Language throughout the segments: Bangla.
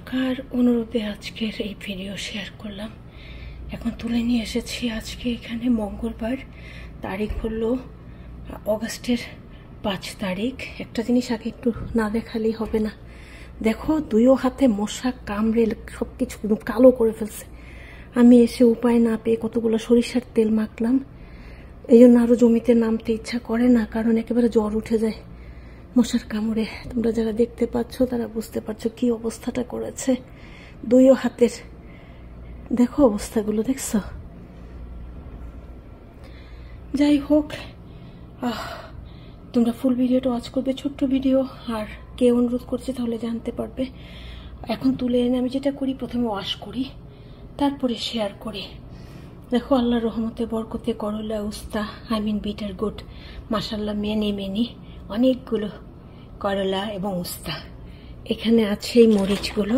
কাকার অনুরোধে আজকের এই ভিডিও শেয়ার করলাম। এখন তুলে নিয়ে এসেছি আজকে এখানে মঙ্গলবার, তারিখ হলো অগাস্টের 5 তারিখ। একটা জিনিস আগে একটু না দেখালেই হবে না। দেখো, দুইও হাতে মশা কামড়ে সব কিছু কালো করে ফেলছে। আমি এসে উপায় না পেয়ে কতগুলো সরিষার তেল মাখলাম। এই জন্য আরও জমিতে নামতে ইচ্ছা করে না, কারণ একেবারে জ্বর উঠে যায় মশার কামড়ে। তোমরা যারা দেখতে পাচ্ছ তারা বুঝতে পারছো কি অবস্থাটা করেছে দুইও হাতের। দেখো অবস্থাগুলো, দেখছো? যাই হোক, তোমরা ফুল ভিডিওটা ওয়াচ করবে, ছোট্ট ভিডিও। আর কে অনুরোধ করছে তাহলে জানতে পারবে। এখন তুলে এনে আমি যেটা করি, প্রথমে ওয়াশ করি, তারপরে শেয়ার করি। দেখো, আল্লাহর রহমতে বরকতে করলা, উস্তা, বিটার গুড, মাশাল্লাহ, মেনি অনেকগুলো করলা এবং উস্তা। এখানে আছে এই মরিচগুলো,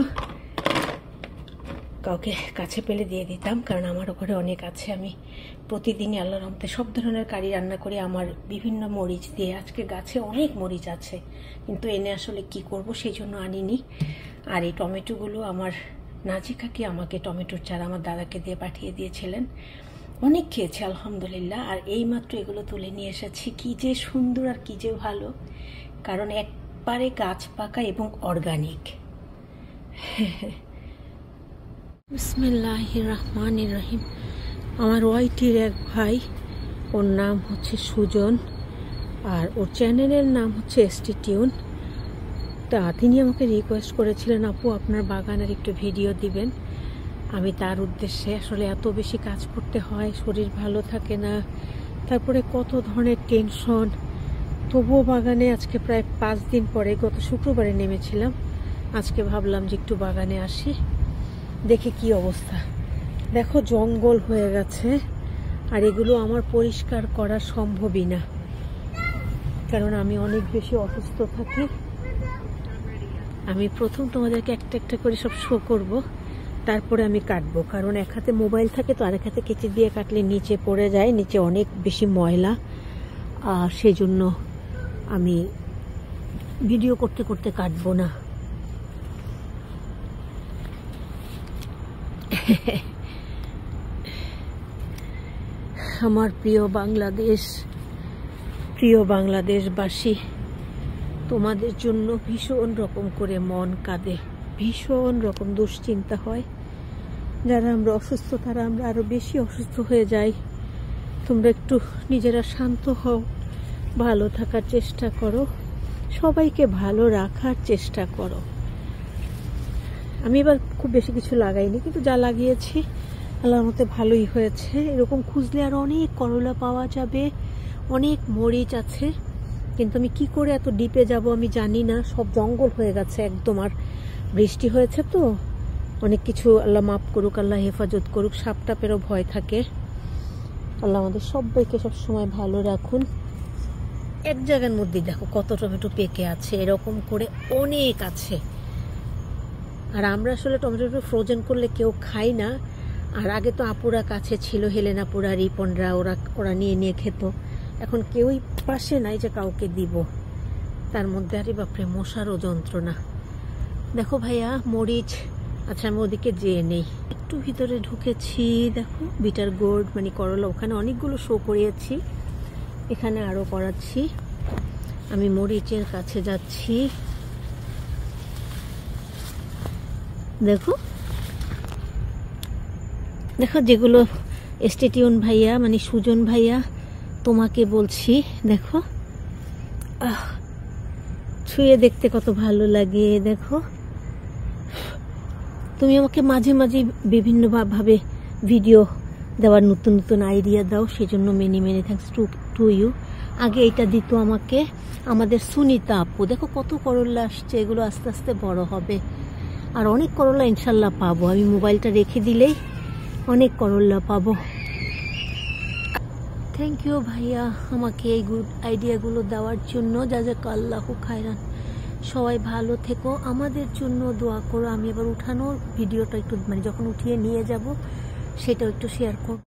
কাউকে কাছে পেলে দিয়ে দিতাম, কারণ আমার ঘরে অনেক আছে। আমি প্রতিদিনই আল্লাহর রহমতে সব ধরনের কারি রান্না করি আমার বিভিন্ন মরিচ দিয়ে। আজকে গাছে অনেক মরিচ আছে, কিন্তু এনে আসলে কি করব সেই জন্য আনিনি। আর এই টমেটোগুলো আমার নাজি কাকি আমাকে টমেটোর চারা আমার দাদাকে দিয়ে পাঠিয়ে দিয়েছিলেন। অনেক খেয়েছে আলহামদুলিল্লাহ। আর এইমাত্র এগুলো তুলে নিয়ে এসেছি। কি যে সুন্দর আর কি যে ভালো, কারণ একবারে গাছ পাকা এবং অর্গানিক। বিসমিল্লাহির রহমানির রহিম। আমার ওয়াইটির এক ভাই, ওর নাম হচ্ছে সুজন, আর ওর চ্যানেলের নাম হচ্ছে এসটি টিউন। তা তিনি আমাকে রিকোয়েস্ট করেছিলেন, আপু আপনার বাগানের একটু ভিডিও দিবেন। আমি তার উদ্দেশ্যে, আসলে এত বেশি কাজ করতে হয়, শরীর ভালো থাকে না, তারপরে কত ধরনের টেনশন। তবুও বাগানে আজকে প্রায় 5 দিন পরে, গত শুক্রবারে নেমেছিলাম। আজকে ভাবলাম যে একটু বাগানে আসি, দেখে কি অবস্থা। দেখো, জঙ্গল হয়ে গেছে। আর এগুলো আমার পরিষ্কার করা সম্ভবই না, কারণ আমি অনেক বেশি অসুস্থ থাকি। আমি প্রথম তোমাদেরকে একটা একটা করে সব শো করব, তারপরে আমি কাটবো, কারণ এক হাতে মোবাইল থাকে তো আরেক হাতে কেচি দিয়ে কাটলে নিচে পড়ে যায়, নিচে অনেক বেশি ময়লা। আর সেই জন্য আমি ভিডিও করতে করতে কাটবো না। আমার প্রিয় বাংলাদেশ, প্রিয় বাংলাদেশবাসী, তোমাদের জন্য ভীষণ রকম করে মন কাঁদে, ভীষণ রকম দুশ্চিন্তা হয়। যারা আমরা অসুস্থ তারা আমরা আরো বেশি অসুস্থ হয়ে যাই। তোমরা একটু নিজেরা শান্ত হও, ভালো থাকার চেষ্টা করো, সবাইকে ভালো রাখার চেষ্টা করো। আমি এবার খুব বেশি কিছু লাগাইনি, কিন্তু যা লাগিয়েছি আল্লাহর মতে ভালোই হয়েছে। এরকম খুঁজলে আর অনেক করলা পাওয়া যাবে, অনেক মরিচ আছে, কিন্তু আমি কি করে এত ডিপে যাব আমি জানি না। সব জঙ্গল হয়ে গেছে একদম। আর বৃষ্টি হয়েছে তো অনেক কিছু, আল্লাহ মাফ করুক, আল্লাহ হেফাজত করুক। সাপ টাপেরও ভয় থাকে। আল্লাহ আমাদের সবাইকে সবসময় ভালো রাখুন। এক জায়গার মধ্যে দেখো কত টমেটো পেকে আছে, এরকম করে অনেক আছে। আর আমরা আসলে টমেটো ফ্রোজেন করলে কেউ খাই না। আর আগে তো আপুরা কাছে ছিল, হেলেনাপুরা, রিপনরা, ওরা নিয়ে নিয়ে খেত। এখন কেউই পাশে নাই যে কাউকে দিব। তার মধ্যে আরে বাপরে মশারও যন্ত্রণা। দেখো ভাইয়া, মরিচ। আচ্ছা, আমি ওদিকে যেয়ে নেই, একটু ভিতরে ঢুকেছি। দেখো, বিটার গোর্ড মানে করলা, ওখানে অনেকগুলো শো করিয়েছি, এখানে আরো করাচ্ছি। আমি মরিচের কাছে যাচ্ছি। দেখো দেখো, যেগুলো এসটি টিউন ভাইয়া মানে সুজন ভাইয়া তোমাকে বলছি, দেখো ছুঁয়ে দেখতে কত ভালো লাগে। দেখো, তুমি আমাকে মাঝে মাঝে বিভিন্ন ভাবে ভিডিও দেওয়ার নতুন নতুন আইডিয়া দাও, সেজন্য মেনি থ্যাঙ্কস টু ইউ। আগে এটা দিত আমাকে আমাদের সুনিতা আপু। দেখো কত করলা আসছে, এগুলো আস্তে আস্তে বড় হবে, আর অনেক করলা ইনশাল্লাহ পাবো। আমি মোবাইলটা রেখে দিলেই অনেক করলা পাবো। থ্যাংক ইউ ভাইয়া আমাকে এই গুড আইডিয়াগুলো দেওয়ার জন্য। জাযাকাল্লাহু খায়রান। সবাই ভালো থেকো, আমাদের জন্য দোয়া করো। আমি এবার উঠানোর ভিডিওটা একটু মানে যখন উঠিয়ে নিয়ে যাব সেটাও একটু শেয়ার করব।